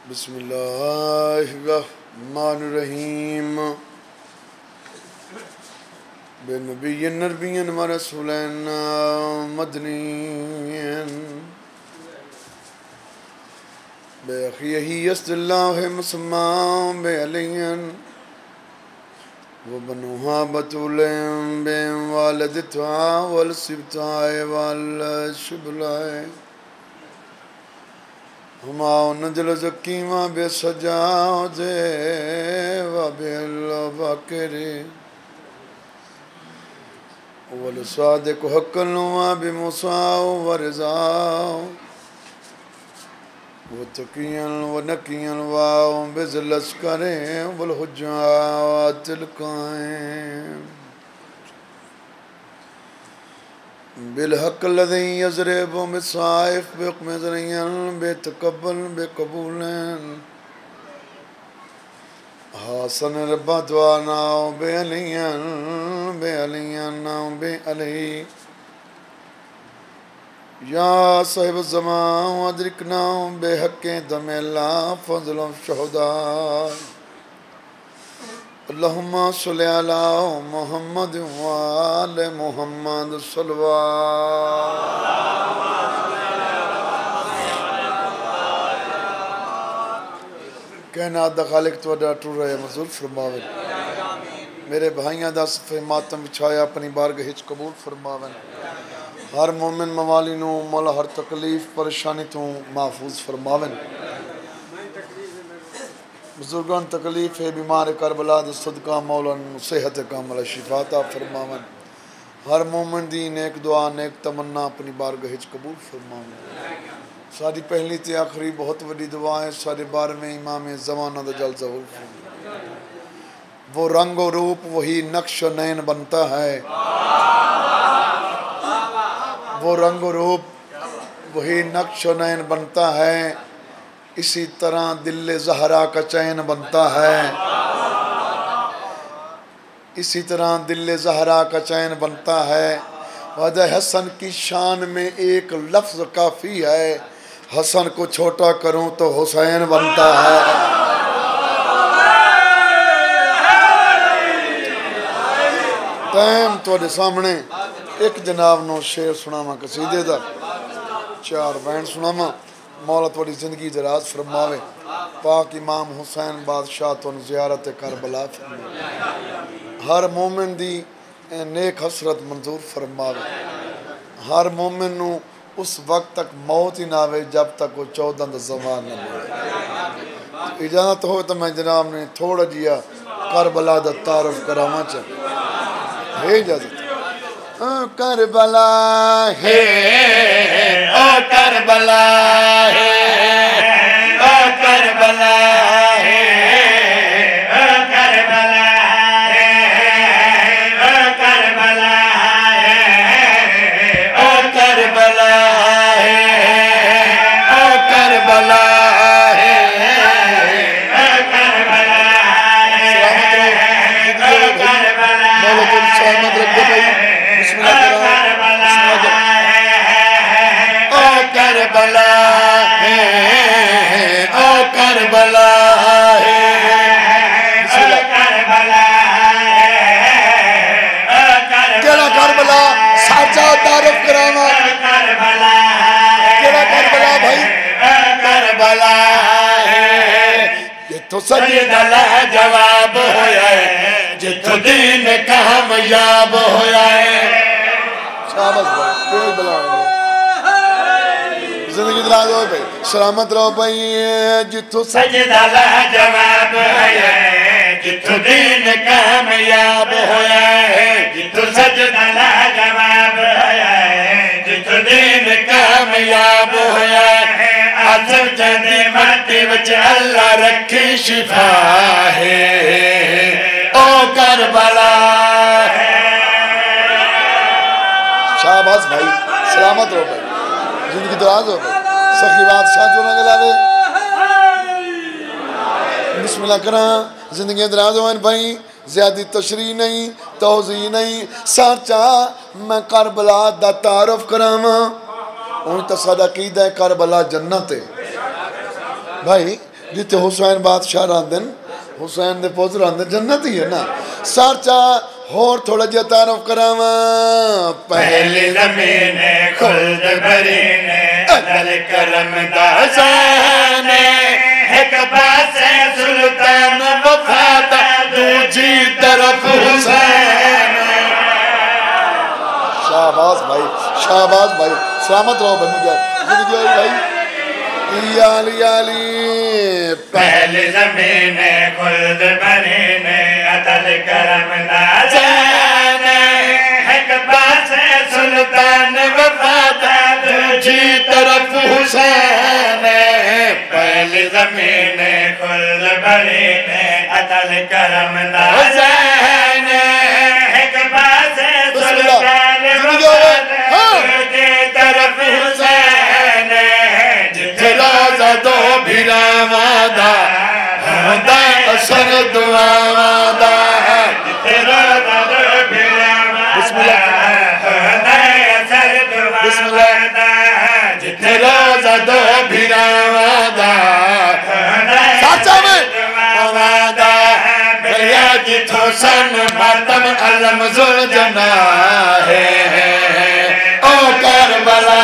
بسم اللہ الرحمن الرحیم بے نبی نربین و رسولین مدنین بے اخیہی یسد اللہ مسمام بے علین و بنوہا بطولین بے والدتہا والسبتہائے والشبلائے ہما نجل زکیمہ بے سجادے و بے الباکرے والصادق حقاً و بے موسیٰ و رضاء و تقیاً و نقیاً و بے ذلت کریں والحجات القائم بالحق الذي يضرب بالسيف بحكم ذريا بتقبل بقبول حسن رب دعانا بعليا بعلي يا صاحب الزمان وادركنا بحق دم الله فضل الشهداء اللهم صل على محمد وآل محمد صلوات کائنات دا خالق توڑا ٹور رہے مزور فرماوے میرے بھائیاں دا صفحہ ماتم بچھایا اپنی بارگاہ ہچ قبول فرماوے ہر مومن موالی نو مولا ہر تکلیف پریشانی تو محفوظ فرماوے بزرگان تکلیف ہے بیمار کربلا دا صدقہ مولا صحت کاملہ شفا عطا فرماون ہر مومن دی نیک دعا نیک تمنا اپنی بارگاہ وچ قبول فرماون ساری پہلی تے آخری بہت بڑی دعا ہے سارے بار میں امام زمانہ دا جل ظہور وہ رنگ و روپ وہی نقش و نین بنتا ہے وہ رنگ و روپ وہی نقش و نین بنتا ہے اسی طرح دل زہرا کا چین بنتا ہے اسی طرح دل زہرا کا چین بنتا ہے وجہ حسن کی شان میں ایک لفظ کافی ہے حسن کو چھوٹا کروں تو حسین بنتا ہے تیم تو سامنے ایک جناب نو شعر سناما قصیدے دا 4 بین سناما مولا توڑی زندگی دراز فرماوے پاک امام حسین بادشاہ تو زیارت کربلا فرماوے ہر مومن دی نیک حسرت منظور فرماوے ہر مومن نو اس وقت تک موت ہی نہ آوے جب تک وہ 14 زمان نہ ملے اجازت ہو تو میں جناب نے تھوڑا جیا کربلا دا تعارف کراما چاہے ہے اجازت کربلا ہے او کربلا ہے او کربلا ہے او کربلا ہے او کربلا ہے او کربلا ہے او کربلا ہے او کربلا سلامت رکھو بھائی بسم اللہ کربلا ہے او کربلا ہے کیڑا کربلا ساچا تعارف کرانا کیڑا کربلا بھائی کربلا ہے جتھو سجدہ لاجواب ہویا ہے جتھو دین کامیاب ہویا ہے شاباش بھائی کوئی بلا نہیں زندگی دراز ہوئے بھائی سلامت رہو بھائی جتھو سجدہ لاجواب ہویا ہے جتھو دین کامیاب ہویا ہے جتھو سجدہ لاجواب ہویا ہے جتھو دین کامیاب ہویا ہے عظم جندی مٹی وچ اللہ رکھی شفا ہے او کربلا ہے شاباش بھائی سلامت رہو بھائی زندگی دراز ہو بھائی سخی بات شاہ جو نہ گلاوے بسم اللہ کرنا زندگی دراز ہوئے بھائی زیادی تشریح نہیں توضیح نہیں سچا میں کربلا دا تعارف کراواں ان تصدیق عقیدہ کربلا جنت ہے بھائی جتے حسین بادشاہ راندن حسین دے پوتر راندن جنت ہی ہے نا سارچا اور تھوڑا جا تعارف کراواں پہلی زمین خلد برین عدل کرم دا حسین ایک پاس سلطان وفات دوجی طرف حسین شہباز بھائی سلامت رہو بھائی مجھے زندگی ہوئی بھائی علی پہلی زمین خلد برین عدل کرم دا حسین ایک پاس سلطان وفات دوجی طرف حسین پہلی زمین خلد برین عدل کرم دا حسین ایک پاس سلطان وفات دوجی طرف حسین جتھے روزہ دو بھیرا وعدہ ہوندہ اثر دعا وعدہ جتھے روزہ دو بھیرا وعدہ ہوندہ اثر دعا وعدہ جتھے روزہ دو بھیرا وعدہ ہوندہ اثر دعا وعدہ بلیا جتھو سن ماتم علم ذل جناح او کربلا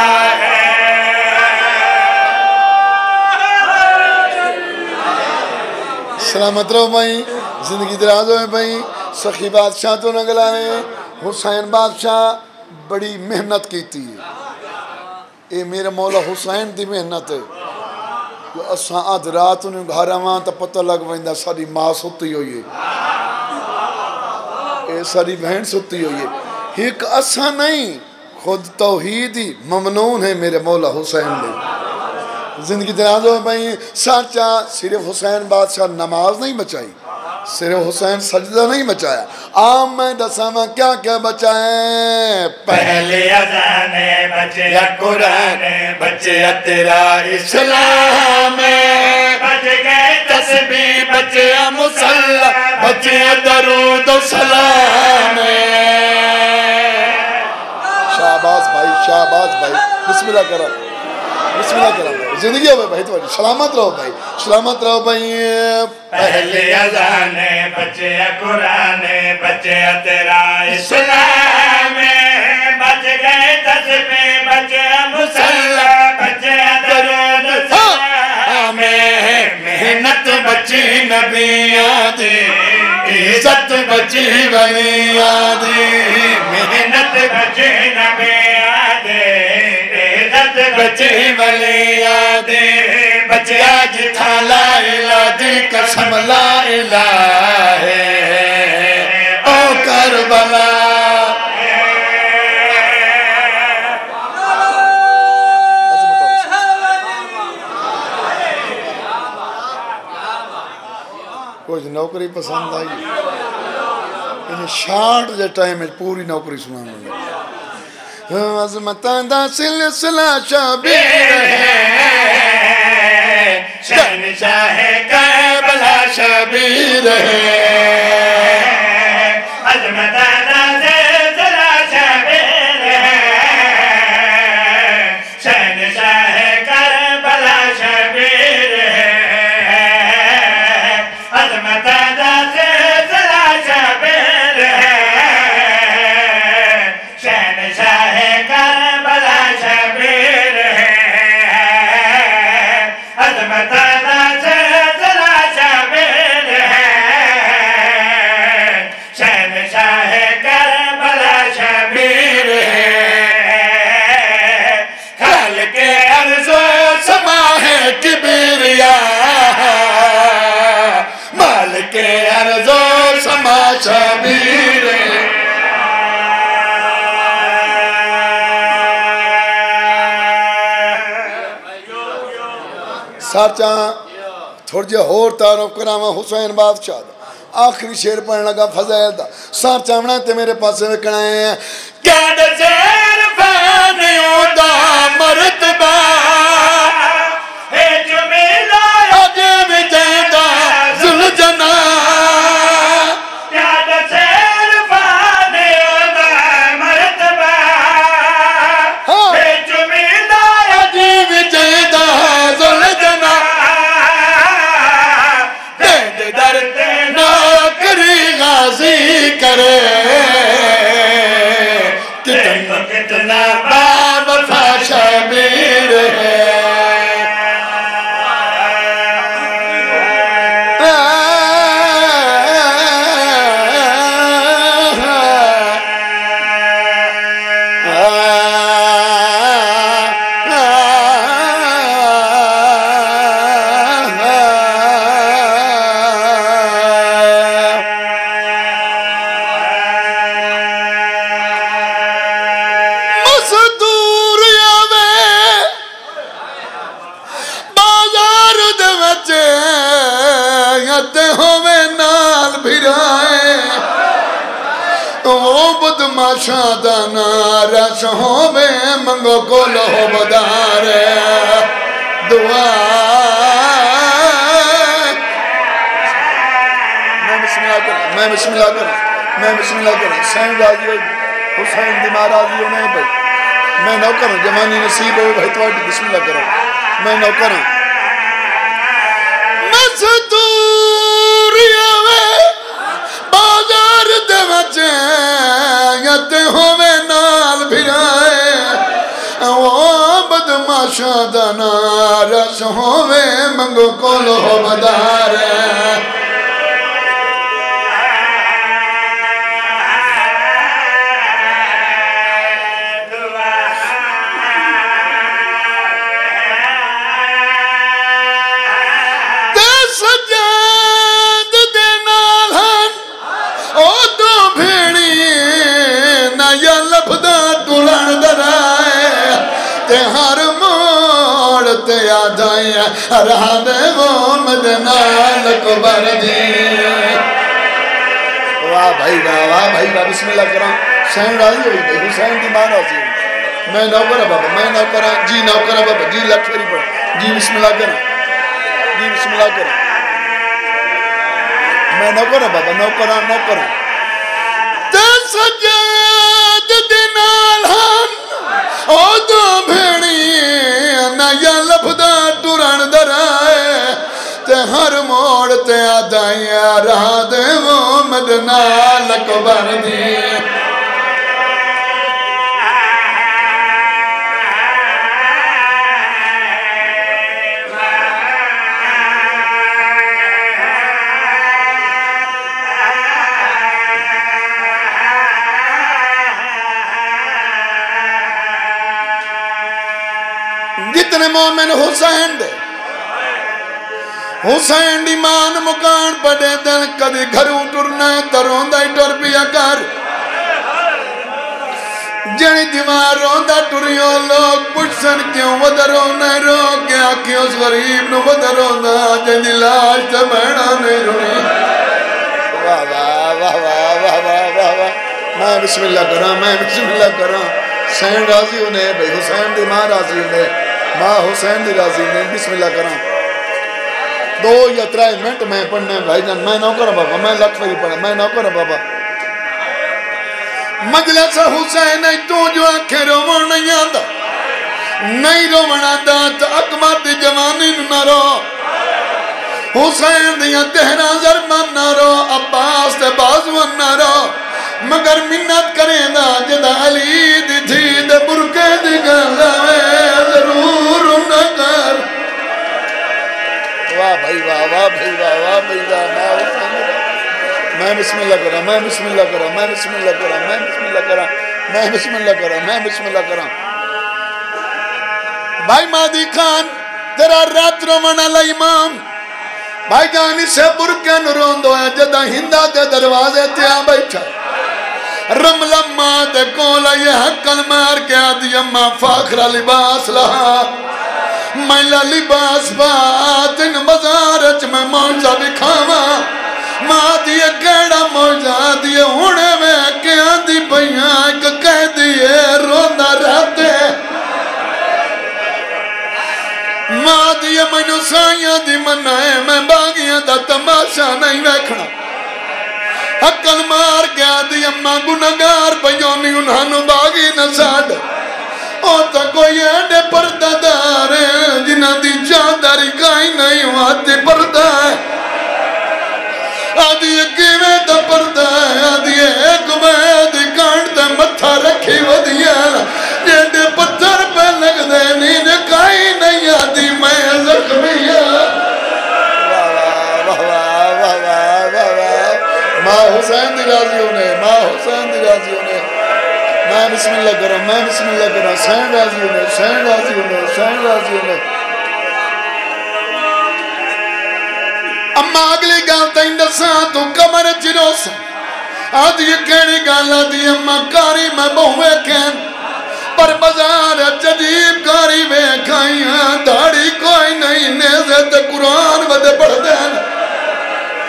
سلامت رہو بھائی زندگی دراز ہوئے بھائی سخی بادشاہ تو نگل آئے حسین بادشاہ بڑی محنت کی تھی اے میرے مولا حسین دی محنت ہے جو اساں آدھ رات انہیں گھر آمان تا پتہ لگ ویندہ ساری ماں ستی ہوئی ہے اے ساری بہن ستی ہوئی ہے ایک اساں نہیں خود توحیدی ممنون ہے میرے مولا حسین نے زندگی دراز ہوئے بھائی سارچہ صرف حسین بادشاہ نماز نہیں بچائی صرف حسین سجدہ نہیں بچایا عام میں دسامہ کیا کیا بچائیں پہلے اذان بچے قرآن بچے تیرا اسلام بچ گئے تسبیح بچے مصلی بچے درود و سلام شہباز بھائی بسم اللہ کرو زندگی ہو بھائی تمہاری سلامت رہو بھائی پہلے اذان بچے قرآن بچے تیرا اسلام بچ گئے تسبیح بچے مصلی بچے درود سلام محنت بچی نبیاں دی عزت بچی ولیاں دی محنت بچی نبیاں دی بچے ولیاں دے بچے آج تھا لا الہ دی قسم لا الہ او کربلا کوئی نوکری پسند آئی انہیں شارٹ جے ٹائم میں پوری نوکری سنانا ہے عظمتاں دا سلسلہ شبیر ہے شہنشاہ کربلا شبیر ہے عظمتاں دا سلسلہ شبیر ہے شہنشاہ کربلا شبیر ہے عظمتاں دا سلسلہ شبیر ہے شہنشاہ کربلا شبیر ہے عظمتاں دا سلسلہ شبیر ہے شہنشاہ کربلا شبیر ہے خالق ارض و سما ہے کبریا مالک ارض و سما شبیر سارچہ تھوڑ جے ہور تعارف کراما حسین بادشاہ دا آخری شیر پڑھنے لگا فضائل دا سارچہ ہمنا تے میرے پاسے میں کڑائیں ہیں کیا دزیر فانیوں دا مرتبہ ہے جو میلا عجب جیدہ ذل جنا کیا دزیر فانیوں دا مرتبہ ہے جو میلا عجب جیدہ ذل جنا تے ہووے نال بھرائے وہ بدماشاں دا نارش ہووے منگو کو لہو بدارے دعا میں بسم اللہ کروں سین راضی ہوئی حسین دی ماں راضی ہونے بھائی میں نو کروں جوانی نصیب ہوئے بھائی تو بسم اللہ کروں میں نو کروں مزدوری آوے بازار دے وچے یتے ہووے نال بھرائے وہ بدماشاں دا نارش ہووے منگو کو لہو بدارے ہر موڑ تے آجائیں رہا دے وہ مدنہ لکبر دی واہ بھائی واہ بسم اللہ کرام سین راضی ہوئی بھائی حسین دی ماں راضی ہوئی میں نو کرا بابا میں نو کرا جی نو کرا بابا جی لکھ فیری پڑھ جی بسم اللہ کرا جی بسم اللہ کرا میں نو کرا بابا نو کرا تے سجاد دنال ہن او دو بھیڑی نیا لفظہ ٹورن درائے تے ہر موڑ تے آدھائیں رہا دے وہ مدنہ لکبر دی جتنے مومن حسین دے حسین دی مان مکان پڑے دن کدی گھروں ٹرنا ترون دائی ٹر پیا کر جنی دیوار روندا ٹریوں لوگ پچھن کیوں ودروں نہ رو کیا کیوں اس غریب نو ودروں نہ جنی لاش تے بہنا نہیں روئی واہ واہ واہ واہ واہ واہ واہ میں بسم اللہ کرا حسین راضی ہونے بھئی حسین دی ماں راضی ہونے ماں حسین دی راضی ہونے بسم اللہ کرا 2 یا 3 منٹ میں پڑھنے بھائی جان میں نو کرا بابا میں لکھ فری پڑھا میں نو کرا بابا مجلس حسین تو جو آنکھیں رومن نہیں آدھا نہیں رومن آدھا تو اکمت جوانی نہ رو حسین دیا تہرا ضربان نہ رو عباس تے بازوان نہ رو مگر منت کریں دا جدا علی دی تھی دے برکے دی گالا میں ضرور نہ کر واہ بھائی واہ واہ بھائی واہ واہ بھائی واہ میں بسم اللہ کرا میں بسم اللہ کرا میں بسم اللہ کرا میں بسم اللہ کرا میں بسم اللہ کرا میں بسم اللہ کرا بھائی مادی خان تیرا رات رومن علی امام بھائی جانی سے برکن روندو ہے جدہ ہندہ دے دروازے تیاں بیٹھا رمل اماں دے کولا یہ حقل مار کے آدھی اماں فاخرہ لباس لہا میلہ لباس بات ان بزارچ میں موجہ بکھاما ماں دیئے کیڑا موجہ دیئے ہونے میں کہ آدھی بھئیاں ایک کہہ دیئے روندہ رہتے ماں دیئے مینو سائیاں دی منائے میں باغیاں دا تماشا نہیں ویکھنا حقل مار گیا دی اماں گناہگار پیونی انہاں باغی نہ ساڑ او تا کوئی ایڈے پردہ دار جنہ دی چادری کائی نہیں واتے پردہ ہے آدھی کیویں دا پردہ ہے آدھی ایک میں کانٹ دا متھا رکھی ودیا جیڈے پتھر پہ لگ دے نیند کائی نہیں آدھی میں زخمیا ماں حسین دی راضی ہونے ماں حسین دی راضی ہونے میں بسم اللہ کروں میں بسم اللہ کروں حسین راضی ہونے حسین راضی ہونے حسین راضی ہونے اما اگلی گال تین دساں تو کمر چروسا آدھی کہنی گال آدھی اما کاری میں بہوے کہن پر بازار جدیب کاری میں کھائیاں داڑی کوئی نہیں نیزے تے قرآن ودے پڑھ دین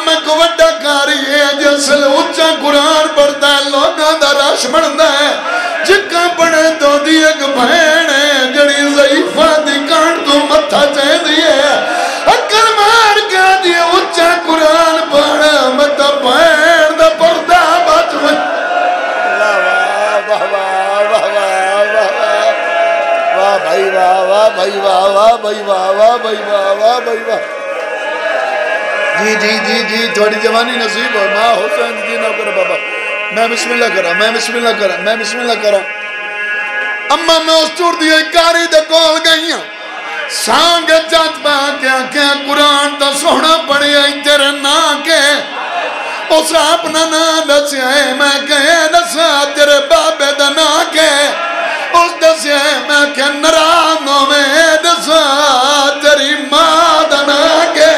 کو وڈا کاری ہے جسل اچھا قرآن پڑھتا ہے لوگاں دا رش بڑھتا ہے جکا پڑھے تو دی ایک بہن ہے جڑی ضعیفہ دی کانٹ تو متھا چاہ دی ہے اکل مار کے دی اچھا قرآن پڑھا متھا بہن دا پردہ بچ میں واہ واہ واہ واہ واہ واہ بھائی واہ واہ بھائی واہ واہ بھائی واہ واہ بھائی واہ واہ بھائی واہ جی جی جی جی تھوڑی جوانی نصیب ہو ماں حسین جی نہ کرو بابا میں بسم اللہ کرا میں بسم اللہ کرا میں بسم اللہ کرا اما میں اس چور دیئے کاری دے کول گئی ہوں سانگے چاچ با کیا قرآن تا سونا پڑی آئی تیرے نا کے اس اپنا نا دسی ہے میں کہے دسا تیرے بابے دا نا کے اس دسی ہے میں کہ نرانوں میں دسا تیری ماں دا نا کے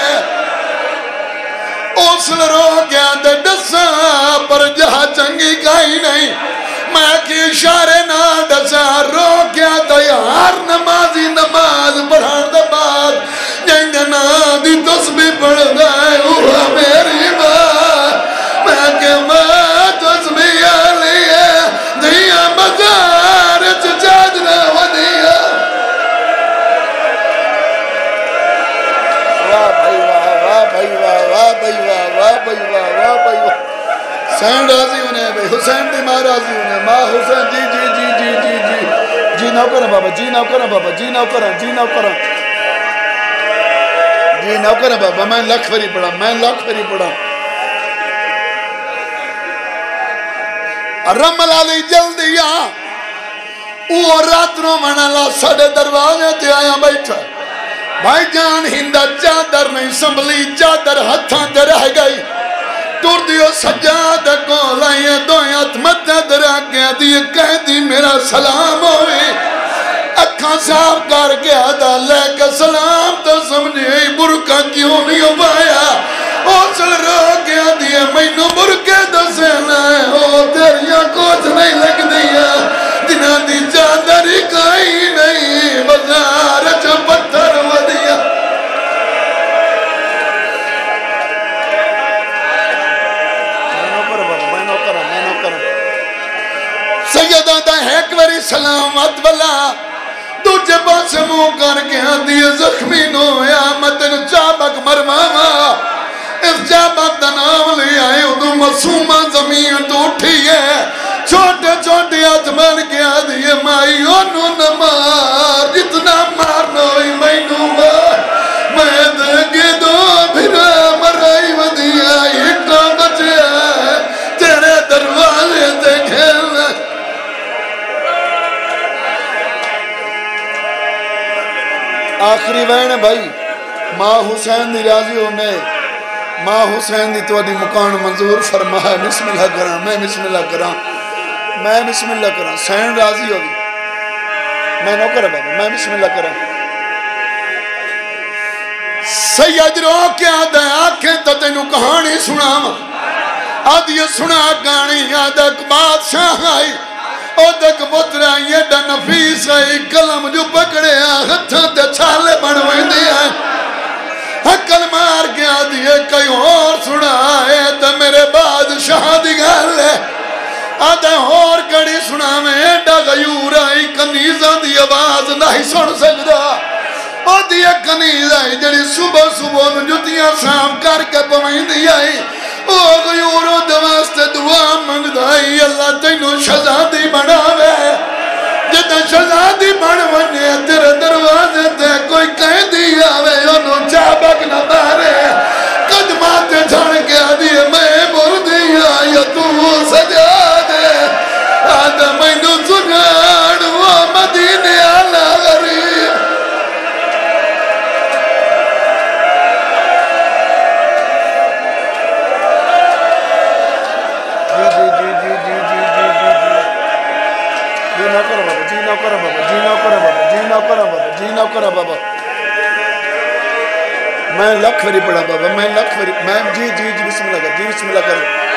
اوسل رو گیا دے دسا پر جہاں چنگی کائی نہیں میں کی اشارے نہ دسا رو گیا دے ہر نمازی نماز پڑھان دے بعد جنگ نا دی تسبیح پڑھ دائے اوہ میری ماں میں کہ ماں تسبیح علی ہے دیا مزار چچادنا ودیا واہ بھائی واہ واہ بھائی واہ واہ بھائی واہ واہ بھائی واہ واہ بھائی واہ حسین راضی ہونے بھائی حسین دی ماں راضی ہونے ماں حسین جی جی جی جی جی جی جی نو کریں بابا جی نو کریں بابا جی نو کریں جی نو کریں جی نو کریں بابا میں لکھ فری پڑھا میں لکھ فری پڑھا رمل علی جلدی وہ رات رو منالا سڑے دروازے تے آیا بیٹھا بھائی جان ہندہ چادر نہیں سنبھلی چادر ہتھاں تے رہ گئی ٹور دیو سجاد کو لائیں دویات مدد رکھ گیا دیئے کہہ دی میرا سلام ہوئی اکھاں صاحب کر گیا دا لے کے سلام تو سمجھے برکہ کیوں نہیں ہو پایا اوسل رو گیا دیئے مینو برکے دسینا ہے او تیریاں کچھ نہیں لگ دیا دنہ دی چادری کائی نہیں بزار چا پتھر ودیا سیدہ دا ایک وری سلامت والا تجھے پاس منہ کر کے دیئے زخمی نو یا متن چابک مرماما اس چابک دا نام لے آئے تو مسومہ زمین تو اٹھی ہے چھوٹے چھوٹے ہاتھ بن کے دیئے مائی انہوں نہ مار جتنا مارنا ہوئی مینو مار میں دگے دو بھرا مرائی ودیا اٹھا بچیا تیرے دروازے تے کھیلنا آخری وین بھائی ماں حسین دی راضی ہونے ماں حسین دی تو دی مکان منظور فرمائے بسم اللہ کرا میں بسم اللہ کرا میں بسم اللہ کرا سین راضی ہوگی میں نو کرا بابا میں بسم اللہ کرا سید رو کیا دے آنکھیں تا تینو کہانی سنا آدھی سنا کہانی آدھک بادشاہ آئی اودک پترہ یہ ڈا نفیس آئی کلم جو پکڑے ہتھاں تے چھالے بڑھویں دیا حقل مار گیا دیئے کئی اور سنا ہے تا میرے بادشاہ دی گل ہے آدھے اور کڑی سنا میں ایڈا غیور آئی کنیزہ دی آواز نہیں سن سکتا او دیئے کنیز آئی جڑی صبح صبح جتیاں سام کر کے پوائیں دی آئی او غیوروں دواستے دعا منگ دائی اللہ تینو شہزادی بناوے جتا شہزادی بنوانے تیرے دروازے تے کوئی کہہ دی آوے انہوں چابک نہ بارے قدمات جھڑ کے آدھیے میں بر دیا یا تو سجا دے آدھا مینو سنان وہ مدینے آلہ غریب بابا میں لکھ وری پڑھا بابا میں لکھ وری میں جی جی جی بسم اللہ کر جی بسم اللہ کر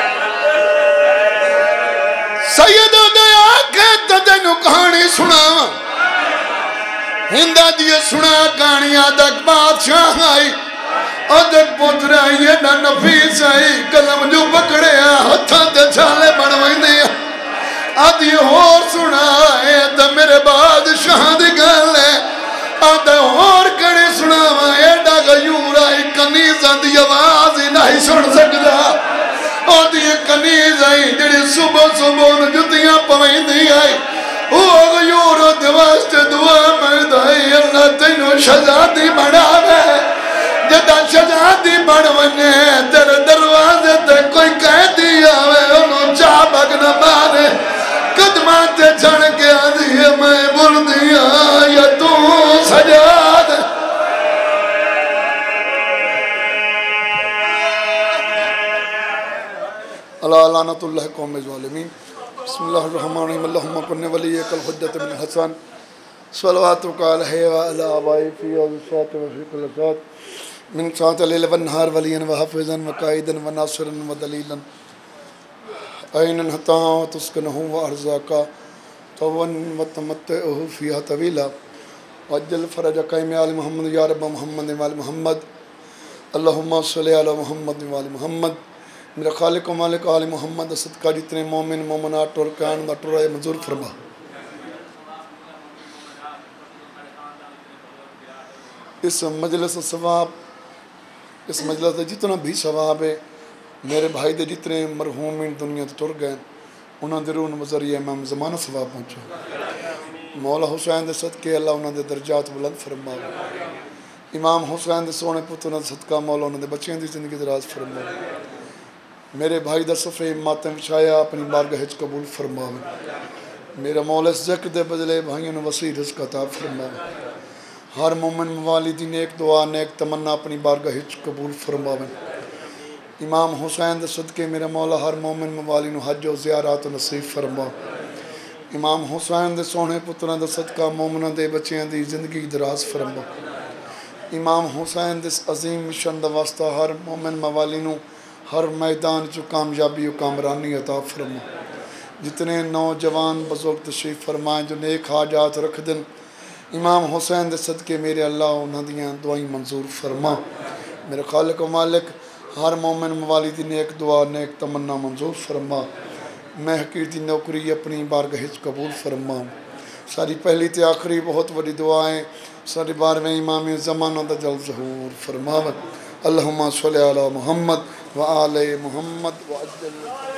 سید دے آنکھیں تدنو کہانی سنا ہندہ دیئے سنا کہانی آدھک بادشاہ آئی آدھے پوترا یہ نہ نفیس آئی قلم جو پکڑے ہتھاں تے چھالے بنوائیں دیا آدھی اور سنائے تو میرے بادشاہ دی گل ہے آدھے اور کڑے سناوا ایڈا غیور آئی کنیز آدھی آواز ہی نہیں سن سکتا آدھی کنیز آئی جڑی صبح صبح جتیاں پوائیں دی آئی وہ غیور دوست دعا مردائی اللہ تینوں شہزادی بڑھاوے جدا شہزادی بڑھونے تیرے دروازے تے کوئی قیدی آوے انہوں چابک نہ مارے قدمات جھڑ کے آدھی ہے میں بول دیا یا تو سجاد اللہ لعنت اللہ قوم ظالمین بسم اللہ الرحمن الرحیم اللہم کن ولیک الحجت بن حسن صلواتک علیہ وعلا آبائی فی اوزشات و فی کل ذات من ساعت لیل ونہار ولین و حفظن و قائدن و ناصرن و دلیلن عینن حتاں و تسکنہو و ارزاکا طون و تمتعہو فیہا طویلا وجل فرج قائم آل محمد یا رب محمد و آل محمد اللہم صلی علی محمد و آل محمد میرا خالق و مالک آل محمد صدقہ جتنے مومن مومنات اور کائن دا ٹرائے منظور فرما اس مجلس ثواب اس مجلس جتنا بھی ثواب ہے میرے بھائی دے جتنے مرحومین دنیا تے ٹر گئے انہاں دے روح نو ذریعہ امام زمانہ ثواب پہنچو مولا حسین دے صدقے اللہ انہاں دے درجات بلند فرما امام حسین دے سونے پتر دے صدقہ مولا انہاں دے بچیاں دی زندگی دراز فرما میرے بھائی دا صفحے ماتم شایا اپنی بارگاہ وچ قبول فرما میرا مولا اس ذکر دے بدلے بھائیوں نو وسیع رزق عطا فرما ہر مومن موالی دی نیک دعا نیک تمنا اپنی بارگاہ وچ قبول فرما امام حسین دے صدقے میرا مولا ہر مومن موالی نو حج و زیارات نصیب فرما امام حسین دے سونے پتراں دے صدقہ مومناں دے بچیاں دی زندگی دراز فرما امام حسین دے عظیم مشن دا واسطہ ہر مومن موالی نو ہر میدان چو کامیابی و کامرانی عطا فرما جتنے نوجوان بزرگ تشریف فرمائیں جو نیک حاجات رکھ دن امام حسین دے صدقے میرے اللہ انہاں دیاں دعائیں منظور فرما میرے خالق و مالک ہر مومن موالی دی نیک دعا نیک تمنا منظور فرما میں حقیر دی نوکری اپنی بارگاہ وچ قبول فرما ساری پہلی تے آخری بہت بڑی دعائیں ساری بارہویں امام زمانہ دا جلد ظہور فرماوت اللہم صلی علی محمد وآل محمد وعجل